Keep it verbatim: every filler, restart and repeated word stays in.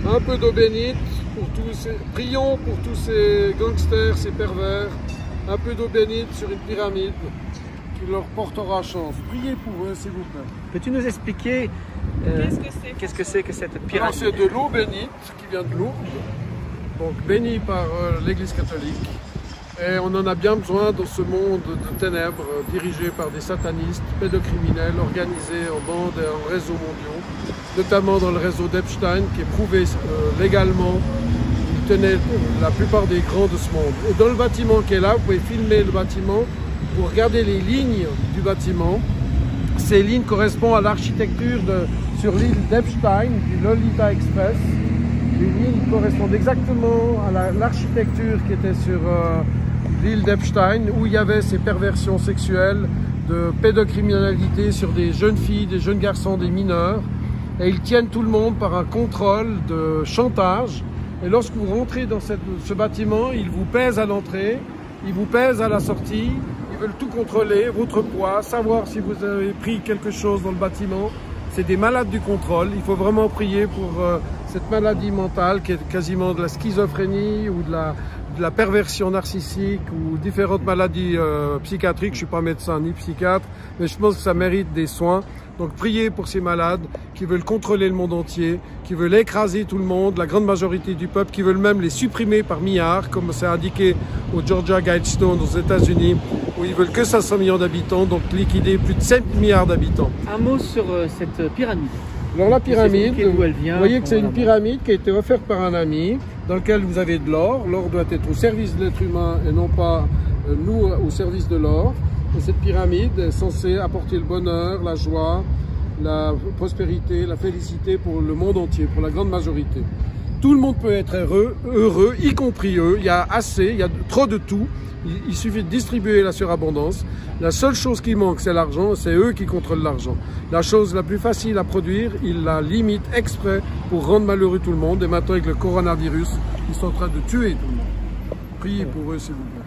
Un peu d'eau bénite, pour tous ces... prions pour tous ces gangsters, ces pervers. Un peu d'eau bénite sur une pyramide qui leur portera chance. Priez pour eux, s'il vous plaît. Peux-tu nous expliquer euh, qu'est-ce que c'est -ce que, que cette pyramide? C'est de l'eau bénite qui vient de Lourdes, donc bénie par euh, l'Église catholique. Et on en a bien besoin dans ce monde de ténèbres euh, dirigé par des satanistes, pédocriminels, organisés en bandes et en réseaux mondiaux, notamment dans le réseau d'Epstein qui est prouvé euh, légalement. Il tenait la plupart des grands de ce monde. Et dans le bâtiment qui est là, vous pouvez filmer le bâtiment, vous regardez les lignes du bâtiment. Ces lignes correspondent à l'architecture sur l'île d'Epstein, du Lolita Express. Les lignes correspondent exactement à l'architecture qui était sur euh, l'île d'Epstein, où il y avait ces perversions sexuelles de pédocriminalité sur des jeunes filles, des jeunes garçons, des mineurs. Et ils tiennent tout le monde par un contrôle de chantage. Et lorsque vous rentrez dans cette, ce bâtiment, ils vous pèsent à l'entrée, ils vous pèsent à la sortie, ils veulent tout contrôler, votre poids, savoir si vous avez pris quelque chose dans le bâtiment. C'est des malades du contrôle. Il faut vraiment prier pour euh, cette maladie mentale qui est quasiment de la schizophrénie ou de la, de la perversion narcissique ou différentes maladies euh, psychiatriques. Je ne suis pas médecin ni psychiatre, mais je pense que ça mérite des soins. Donc priez pour ces malades qui veulent contrôler le monde entier, qui veulent écraser tout le monde, la grande majorité du peuple, qui veulent même les supprimer par milliards, comme c'est indiqué au Georgia Guidestone aux États-Unis, où ils veulent que cinq cents millions d'habitants, donc liquider plus de sept milliards d'habitants. Un mot sur euh, cette pyramide. Alors la pyramide, vous, elle vient, vous voyez que c'est une pyramide qui a été offerte par un ami, dans laquelle vous avez de l'or. L'or doit être au service de l'être humain et non pas euh, nous au service de l'or. Et cette pyramide est censée apporter le bonheur, la joie, la prospérité, la félicité pour le monde entier, pour la grande majorité. Tout le monde peut être heureux, heureux, y compris eux. Il y a assez, il y a trop de tout. Il, il suffit de distribuer la surabondance. La seule chose qui manque, c'est l'argent. C'est eux qui contrôlent l'argent. La chose la plus facile à produire, ils la limitent exprès pour rendre malheureux tout le monde. Et maintenant, avec le coronavirus, ils sont en train de tuer tout le monde. Priez pour eux, s'il vous plaît.